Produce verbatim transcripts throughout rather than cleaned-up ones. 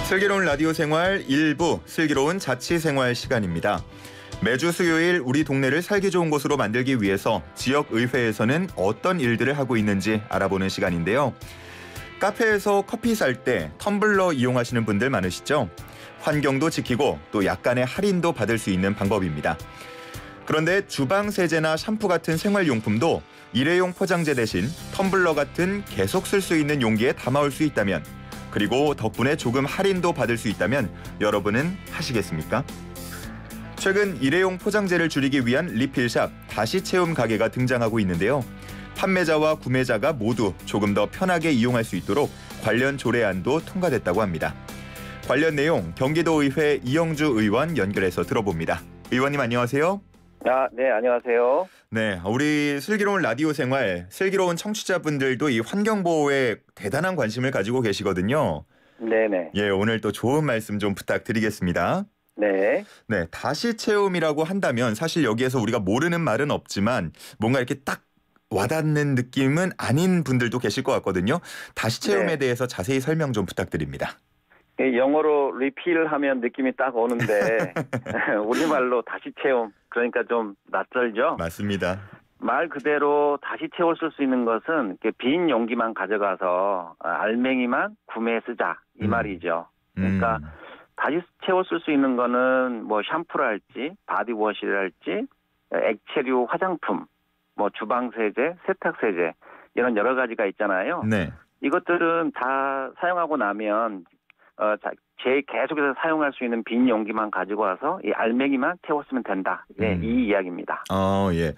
슬기로운 라디오 생활 일부 슬기로운 자취생활 시간입니다. 매주 수요일 우리 동네를 살기 좋은 곳으로 만들기 위해서 지역의회에서는 어떤 일들을 하고 있는지 알아보는 시간인데요. 카페에서 커피 살 때 텀블러 이용하시는 분들 많으시죠? 환경도 지키고 또 약간의 할인도 받을 수 있는 방법입니다. 그런데 주방 세제나 샴푸 같은 생활용품도 일회용 포장재 대신 텀블러 같은 계속 쓸 수 있는 용기에 담아올 수 있다면, 그리고 덕분에 조금 할인도 받을 수 있다면 여러분은 하시겠습니까? 최근 일회용 포장재를 줄이기 위한 리필샵 다시 채움 가게가 등장하고 있는데요. 판매자와 구매자가 모두 조금 더 편하게 이용할 수 있도록 관련 조례안도 통과됐다고 합니다. 관련 내용 경기도의회 이영주 의원 연결해서 들어봅니다. 의원님 안녕하세요. 아, 네, 안녕하세요. 네, 우리 슬기로운 라디오 생활, 슬기로운 청취자분들도 이 환경보호에 대단한 관심을 가지고 계시거든요. 네네. 예, 오늘 또 좋은 말씀 좀 부탁드리겠습니다. 네. 네, 다시 채움이라고 한다면 사실 여기에서 우리가 모르는 말은 없지만 뭔가 이렇게 딱 와닿는 느낌은 아닌 분들도 계실 것 같거든요. 다시 채움에 네. 대해서 자세히 설명 좀 부탁드립니다. 영어로 리필하면 느낌이 딱 오는데 우리말로 다시 채움, 그러니까 좀 낯설죠? 맞습니다. 말 그대로 다시 채워 쓸 수 있는 것은 빈 용기만 가져가서 알맹이만 구매해 쓰자, 이 음. 말이죠. 그러니까 음. 다시 채워 쓸 수 있는 거는 뭐 샴푸랄지 바디워시랄지 액체류 화장품, 뭐 주방세제, 세탁세제 이런 여러 가지가 있잖아요. 네. 이것들은 다 사용하고 나면 어, 자, 제 계속해서 사용할 수 있는 빈 용기만 가지고 와서 이 알맹이만 채웠으면 된다. 네, 음. 이 이야기입니다. 아, 예.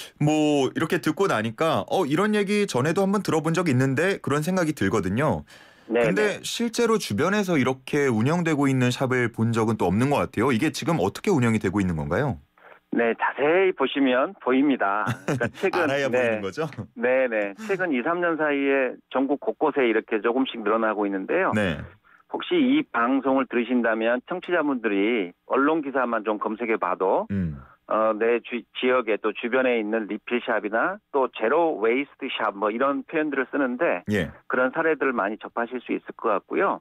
뭐 이렇게 듣고 나니까 어 이런 얘기 전에도 한번 들어본 적 있는데 그런 생각이 들거든요. 네. 근데 실제로 주변에서 이렇게 운영되고 있는 샵을 본 적은 또 없는 것 같아요. 이게 지금 어떻게 운영이 되고 있는 건가요? 네, 자세히 보시면 보입니다. 그러니까 최근 알아야 네, 보이는 거죠? 네, 네. 최근 이, 삼 년 사이에 전국 곳곳에 이렇게 조금씩 늘어나고 있는데요. 네. 혹시 이 방송을 들으신다면 청취자분들이 언론 기사만 좀 검색해 봐도 음. 어, 내 주, 지역에 또 주변에 있는 리필샵이나 또 제로 웨이스트 샵 뭐 이런 표현들을 쓰는데 예. 그런 사례들을 많이 접하실 수 있을 것 같고요.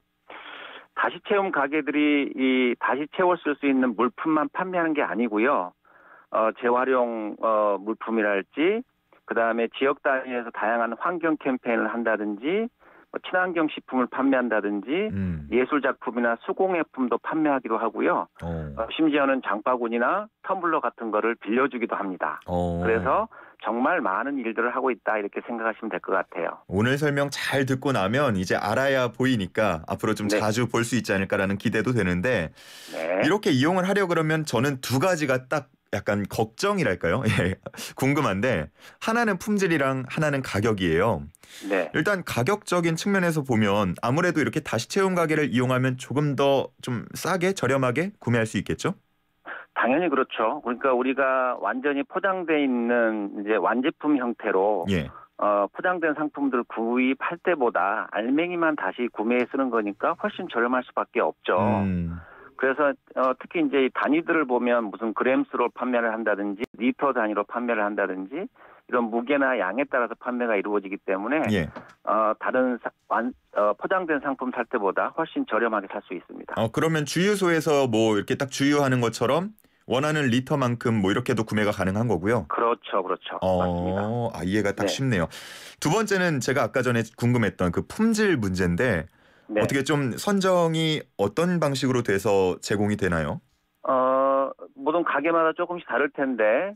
다시 채움 가게들이 이 다시 채워 쓸 수 있는 물품만 판매하는 게 아니고요. 어, 재활용 어, 물품이랄지, 그 다음에 지역 단위에서 다양한 환경 캠페인을 한다든지, 뭐 친환경 식품을 판매한다든지, 음. 예술 작품이나 수공예품도 판매하기도 하고요. 어. 어, 심지어는 장바구니나 텀블러 같은 거를 빌려주기도 합니다. 어. 그래서 정말 많은 일들을 하고 있다, 이렇게 생각하시면 될 것 같아요. 오늘 설명 잘 듣고 나면 이제 알아야 보이니까 앞으로 좀 네. 자주 볼 수 있지 않을까라는 기대도 되는데, 네. 이렇게 이용을 하려 그러면 저는 두 가지가 딱 약간 걱정이랄까요? 예. 궁금한데, 하나는 품질이랑 하나는 가격이에요. 네. 일단 가격적인 측면에서 보면 아무래도 이렇게 다시 채움 가게를 이용하면 조금 더 좀 싸게 저렴하게 구매할 수 있겠죠? 당연히 그렇죠. 그러니까 우리가 완전히 포장돼 있는 이제 완제품 형태로 예. 어, 포장된 상품들 구입할 때보다 알맹이만 다시 구매해 쓰는 거니까 훨씬 저렴할 수밖에 없죠. 음. 그래서 어, 특히 이제 이 단위들을 보면 무슨 그램수로 판매를 한다든지 리터 단위로 판매를 한다든지 이런 무게나 양에 따라서 판매가 이루어지기 때문에 예. 어, 다른 사, 완, 어, 포장된 상품 살 때보다 훨씬 저렴하게 살 수 있습니다. 어, 그러면 주유소에서 뭐 이렇게 딱 주유하는 것처럼 원하는 리터만큼 뭐 이렇게도 구매가 가능한 거고요. 그렇죠, 그렇죠. 어, 맞습니다. 아, 이해가 딱 네. 쉽네요. 두 번째는 제가 아까 전에 궁금했던 그 품질 문제인데, 네. 어떻게 좀 선정이 어떤 방식으로 돼서 제공이 되나요? 어, 모든 가게마다 조금씩 다를 텐데,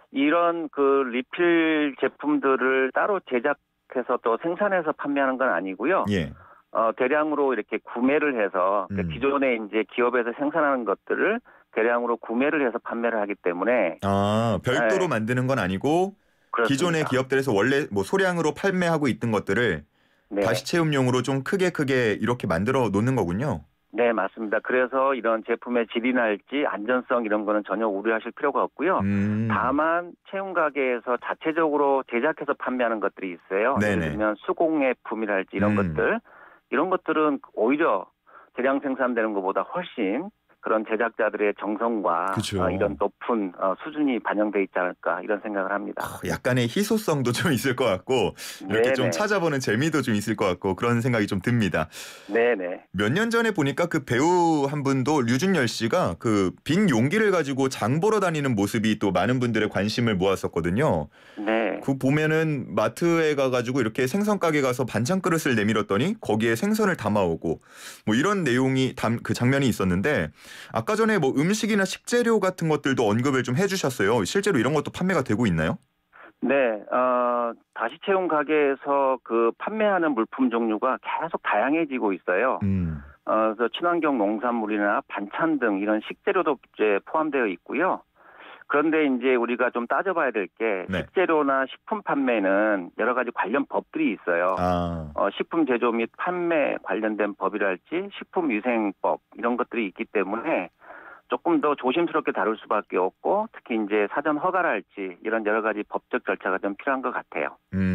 이런 그 리필 제품들을 따로 제작해서 또 생산해서 판매하는 건 아니고요. 예. 어, 대량으로 이렇게 구매를 해서 음. 기존에 이제 기업에서 생산하는 것들을 대량으로 구매를 해서 판매를 하기 때문에 아, 별도로 네. 만드는 건 아니고 그렇습니다. 기존의 기업들에서 원래 뭐 소량으로 판매하고 있던 것들을 네. 다시 채움용으로 좀 크게 크게 이렇게 만들어 놓는 거군요. 네, 맞습니다. 그래서 이런 제품의 질이랄지 안전성 이런 거는 전혀 우려하실 필요가 없고요. 음. 다만 채움 가게에서 자체적으로 제작해서 판매하는 것들이 있어요. 네네. 예를 들면 수공예품이랄지 이런 음. 것들. 이런 것들은 오히려 대량 생산되는 것보다 훨씬 그런 제작자들의 정성과 그쵸. 어, 이런 또 높은 어, 수준이 반영돼 있지 않을까 이런 생각을 합니다. 어, 약간의 희소성도 좀 있을 것 같고 이렇게 네네. 좀 찾아보는 재미도 좀 있을 것 같고 그런 생각이 좀 듭니다. 네네. 몇 년 전에 보니까 그 배우 한 분도 류준열 씨가 그 빈 용기를 가지고 장 보러 다니는 모습이 또 많은 분들의 관심을 모았었거든요. 네. 그 보면은 마트에 가가지고 이렇게 생선 가게 가서 반찬 그릇을 내밀었더니 거기에 생선을 담아오고 뭐 이런 내용이 담, 그 장면이 있었는데 아까 전에 뭐 음식이나 식재료 같은 것들도 언급을 좀 해주셨어요. 실제로 이런 것도 판매가 되고 있나요? 네, 어, 다시채움 가게에서 그 판매하는 물품 종류가 계속 다양해지고 있어요. 음, 어, 그래서 친환경 농산물이나 반찬 등 이런 식재료도 이제 포함되어 있고요. 그런데 이제 우리가 좀 따져봐야 될 게 네. 식재료나 식품 판매는 여러 가지 관련 법들이 있어요. 아, 어, 식품 제조 및 판매 관련된 법이랄지 식품위생법 이런 것들이 있기 때문에 조금 더 조심스럽게 다룰 수밖에 없고 특히 이제 사전 허가랄지 이런 여러 가지 법적 절차가 좀 필요한 것 같아요.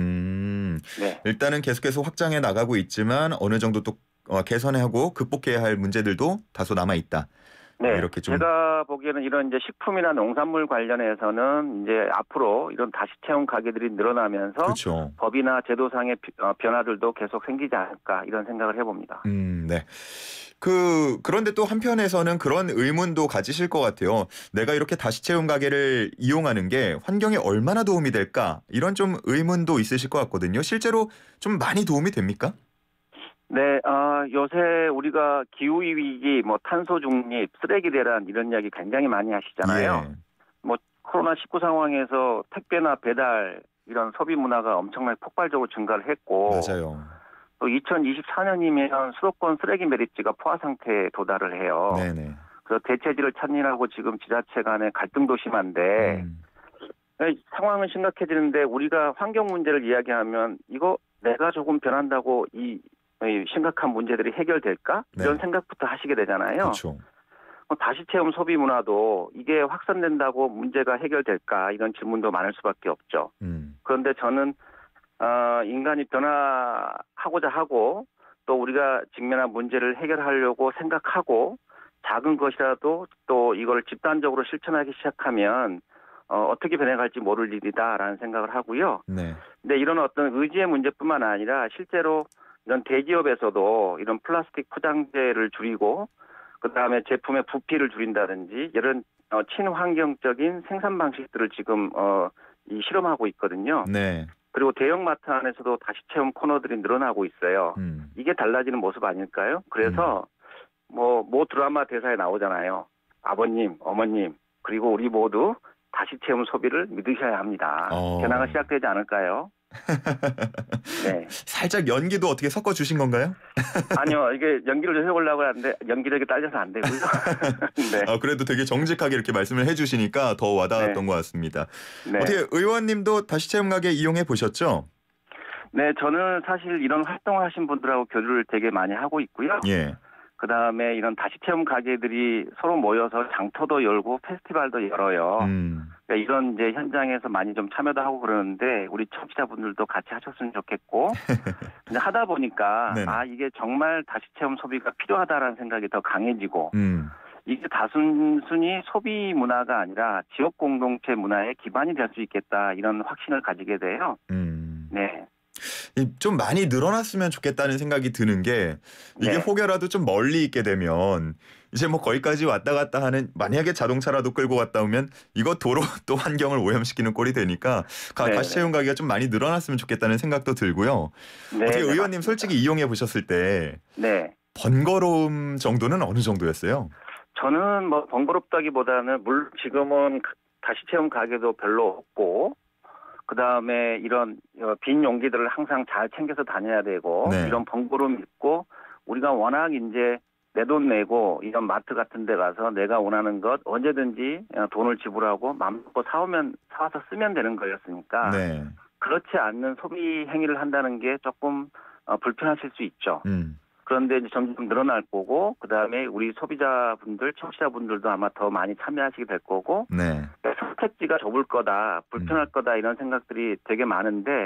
음, 네. 일단은 계속해서 확장해 나가고 있지만 어느 정도 또 어, 개선하고 극복해야 할 문제들도 다소 남아 있다. 어, 네, 이렇게 좀 제가 보기에는 이런 이제 식품이나 농산물 관련해서는 이제 앞으로 이런 다시채움 가게들이 늘어나면서 그렇죠. 법이나 제도상의 비- 어, 변화들도 계속 생기지 않을까 이런 생각을 해봅니다. 음, 네. 그 그런데 또 한편에서는 그런 의문도 가지실 것 같아요. 내가 이렇게 다시채움 가게를 이용하는 게 환경에 얼마나 도움이 될까? 이런 좀 의문도 있으실 것 같거든요. 실제로 좀 많이 도움이 됩니까? 네, 아, 요새 우리가 기후 위기, 뭐 탄소 중립, 쓰레기 대란 이런 이야기 굉장히 많이 하시잖아요. 예, 뭐 코로나 십구 상황에서 택배나 배달 이런 소비 문화가 엄청나게 폭발적으로 증가를 했고 맞아요. 또 이천이십사 년이면 수도권 쓰레기 매립지가 포화 상태에 도달을 해요. 네네. 그래서 대체지를 찾느라고 지금 지자체 간의 갈등도 심한데 음, 상황은 심각해지는데 우리가 환경 문제를 이야기하면 이거 내가 조금 변한다고 이, 이 심각한 문제들이 해결될까? 이런 네. 생각부터 하시게 되잖아요. 그렇죠. 뭐 다시채움 소비 문화도 이게 확산된다고 문제가 해결될까? 이런 질문도 많을 수밖에 없죠. 음, 그런데 저는 어, 인간이 변화하고자 하고 또 우리가 직면한 문제를 해결하려고 생각하고 작은 것이라도 또 이걸 집단적으로 실천하기 시작하면 어, 어떻게 변해갈지 모를 일이다라는 생각을 하고요. 네. 근데 이런 어떤 의지의 문제뿐만 아니라 실제로 이런 대기업에서도 이런 플라스틱 포장재를 줄이고 그다음에 제품의 부피를 줄인다든지 이런 어, 친환경적인 생산 방식들을 지금 어, 이 실험하고 있거든요. 네. 그리고 대형마트 안에서도 다시채움 코너들이 늘어나고 있어요. 음, 이게 달라지는 모습 아닐까요? 그래서 뭐 모 드라마 대사에 나오잖아요. 아버님, 어머님, 그리고 우리 모두 다시채움 소비를 믿으셔야 합니다. 어. 변화가 시작되지 않을까요? 네. 살짝 연기도 어떻게 섞어 주신 건가요? 아니요, 이게 연기를 좀 해보려고 하는데 연기력이 딸려서 안 되고요. 네. 아, 그래도 되게 정직하게 이렇게 말씀을 해주시니까 더 와닿았던 네. 것 같습니다. 네. 어떻게 의원님도 다시채움 가게 이용해 보셨죠? 네, 저는 사실 이런 활동을 하신 분들하고 교류를 되게 많이 하고 있고요. 예. 그 다음에 이런 다시채움 가게들이 서로 모여서 장터도 열고 페스티벌도 열어요. 음. 그러니까 이런 이제 현장에서 많이 좀 참여도 하고 그러는데 우리 청취자분들도 같이 하셨으면 좋겠고 근데 하다 보니까 네네. 아 이게 정말 다시채움 소비가 필요하다라는 생각이 더 강해지고 음. 이게 단순히 소비 문화가 아니라 지역 공동체 문화의 기반이 될 수 있겠다 이런 확신을 가지게 돼요. 음. 네. 이 좀 많이 늘어났으면 좋겠다는 생각이 드는 게 이게 네. 혹여라도 좀 멀리 있게 되면 이제 뭐 거기까지 왔다 갔다 하는 만약에 자동차라도 끌고 갔다 오면 이거 도로 또 환경을 오염시키는 꼴이 되니까 가- 네, 다시채움 가게가 좀 많이 늘어났으면 좋겠다는 생각도 들고요. 네, 어떻게 네, 의원님 맞습니다. 솔직히 이용해 보셨을 때 네. 번거로움 정도는 어느 정도였어요? 저는 뭐 번거롭다기보다는 물 지금은 다시채움 가게도 별로 없고 그 다음에 이런 어, 빈 용기들을 항상 잘 챙겨서 다녀야 되고 네. 이런 번거로움 있고 우리가 워낙 이제 내 돈 내고 이런 마트 같은 데 가서 내가 원하는 것 언제든지 어, 돈을 지불하고 마음 먹고 사오면 사와서 쓰면 되는 거였으니까 네. 그렇지 않는 소비 행위를 한다는 게 조금 어, 불편하실 수 있죠. 음. 그런데 이제 점점 늘어날 거고 그다음에 우리 소비자분들, 청취자분들도 아마 더 많이 참여하시게 될 거고 네. 선택지가 좁을 거다, 불편할 음. 거다 이런 생각들이 되게 많은데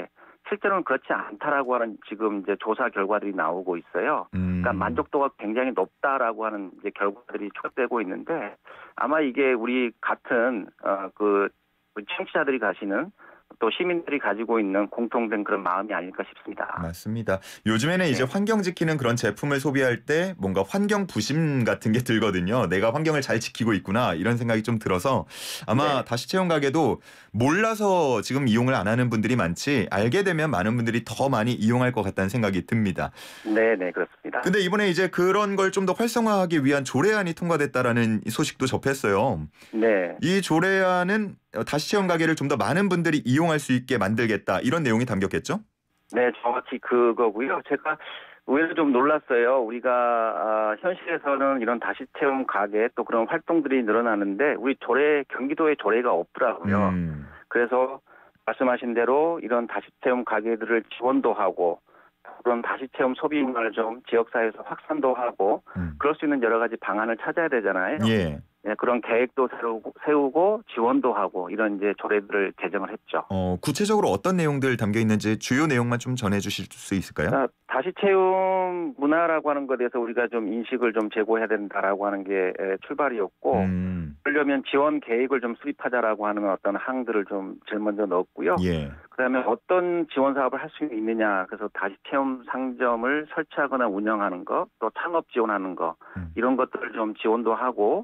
실제로는 그렇지 않다라고 하는 지금 이제 조사 결과들이 나오고 있어요. 음. 그러니까 만족도가 굉장히 높다라고 하는 이제 결과들이 추가되고 있는데 아마 이게 우리 같은 어그 청취자들이 가시는 또 시민들이 가지고 있는 공통된 그런 마음이 아닐까 싶습니다. 맞습니다. 요즘에는 이제 네. 환경 지키는 그런 제품을 소비할 때 뭔가 환경 부심 같은 게 들거든요. 내가 환경을 잘 지키고 있구나 이런 생각이 좀 들어서 아마 네. 다시 채용 가게도 몰라서 지금 이용을 안 하는 분들이 많지 알게 되면 많은 분들이 더 많이 이용할 것 같다는 생각이 듭니다. 네, 네, 그렇습니다. 근데 이번에 이제 그런 걸 좀 더 활성화하기 위한 조례안이 통과됐다라는 소식도 접했어요. 네. 이 조례안은 다시 채용 가게를 좀 더 많은 분들이 이용할 수 있게 만들겠다 이런 내용이 담겼겠죠? 네, 정확히 그거고요. 제가 의외로 좀 놀랐어요. 우리가 아, 현실에서는 이런 다시 채용 가게 또 그런 활동들이 늘어나는데 우리 조례 경기도에 조례가 없더라고요. 음. 그래서 말씀하신 대로 이런 다시 채용 가게들을 지원도 하고 그런 다시 채용 소비 문화를 좀 지역사회에서 확산도 하고 음. 그럴 수 있는 여러 가지 방안을 찾아야 되잖아요. 예. 네, 그런 계획도 세우고, 세우고 지원도 하고 이런 이제 조례들을 제정을 했죠. 어, 구체적으로 어떤 내용들 담겨 있는지 주요 내용만 좀 전해 주실 수 있을까요? 그러니까 다시 채용 문화라고 하는 것에 대해서 우리가 좀 인식을 좀 제고해야 된다라고 하는 게 출발이었고 음. 그러려면 지원 계획을 좀 수립하자라고 하는 어떤 항들을 좀 제일 먼저 넣었고요. 예. 그다음에 어떤 지원 사업을 할 수 있느냐 그래서 다시 채용 상점을 설치하거나 운영하는 거 또 창업 지원하는 거 음. 이런 것들을 좀 지원도 하고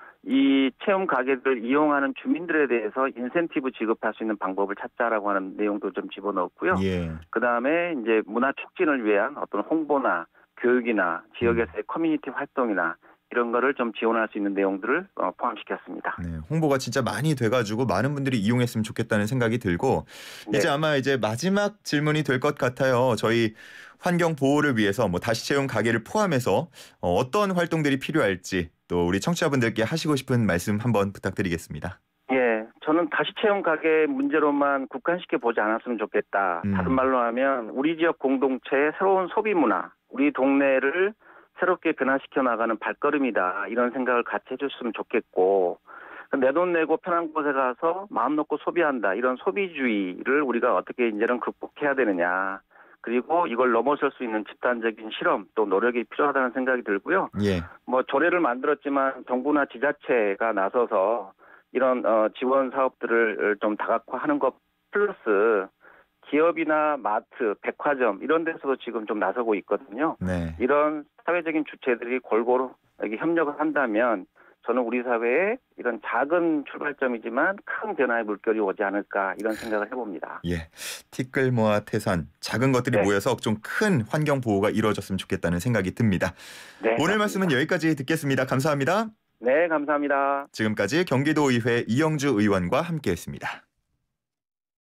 이 체험 가게들을 이용하는 주민들에 대해서 인센티브 지급할 수 있는 방법을 찾자라고 하는 내용도 좀 집어넣었고요. 예. 그 다음에 이제 문화 촉진을 위한 어떤 홍보나 교육이나 지역에서의 커뮤니티 활동이나 이런 거를 좀 지원할 수 있는 내용들을 어, 포함시켰습니다. 네, 홍보가 진짜 많이 돼가지고 많은 분들이 이용했으면 좋겠다는 생각이 들고 네. 이제 아마 이제 마지막 질문이 될 것 같아요. 저희 환경 보호를 위해서 뭐 다시 채용 가게를 포함해서 어, 어떤 활동들이 필요할지 또 우리 청취자분들께 하시고 싶은 말씀 한번 부탁드리겠습니다. 예, 저는 다시 채용 가게 문제로만 국한시켜 보지 않았으면 좋겠다. 음. 다른 말로 하면 우리 지역 공동체의 새로운 소비 문화, 우리 동네를 새롭게 변화시켜 나가는 발걸음이다. 이런 생각을 같이 해줬으면 좋겠고 내 돈 내고 편한 곳에 가서 마음 놓고 소비한다. 이런 소비주의를 우리가 어떻게 이제는 극복해야 되느냐. 그리고 이걸 넘어설 수 있는 집단적인 실험 또 노력이 필요하다는 생각이 들고요. 예. 뭐 조례를 만들었지만 정부나 지자체가 나서서 이런 어, 지원 사업들을 좀 다각화하는 것 플러스 기업이나 마트, 백화점 이런 데서도 지금 좀 나서고 있거든요. 네. 이런 사회적인 주체들이 골고루 여기 협력을 한다면 저는 우리 사회에 이런 작은 출발점이지만 큰 변화의 물결이 오지 않을까 이런 생각을 해봅니다. 예. 티끌 모아 태산 작은 것들이 네. 모여서 좀 큰 환경 보호가 이루어졌으면 좋겠다는 생각이 듭니다. 네, 오늘 맞습니다. 말씀은 여기까지 듣겠습니다. 감사합니다. 네, 감사합니다. 지금까지 경기도의회 이영주 의원과 함께했습니다.